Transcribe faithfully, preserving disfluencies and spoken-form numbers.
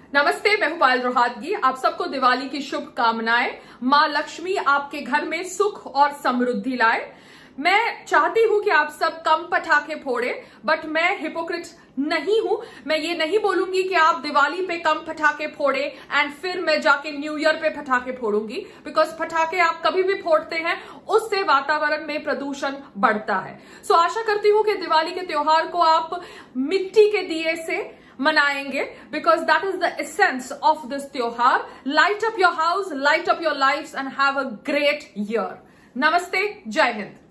नमस्ते, मैं हूं पायल रोहातगी। आप सबको दिवाली की शुभकामनाएं। मां लक्ष्मी आपके घर में सुख और समृद्धि लाए। मैं चाहती हूं कि आप सब कम पटाखे फोड़े, बट मैं हिपोक्रेट नहीं हूं। मैं ये नहीं बोलूंगी कि आप दिवाली पे कम पटाखे फोड़े एंड फिर मैं जाके न्यू ईयर पे पटाखे फोड़ूंगी, बिकॉज पटाखे आप कभी भी फोड़ते हैं उससे वातावरण में प्रदूषण बढ़ता है। सो so, आशा करती हूं कि दिवाली के त्योहार को आप मिट्टी के दिए से मनाएंगे, because that is the essence of this त्योहार। Light up your house, light up your lives and have a great year. नमस्ते, जय हिंद।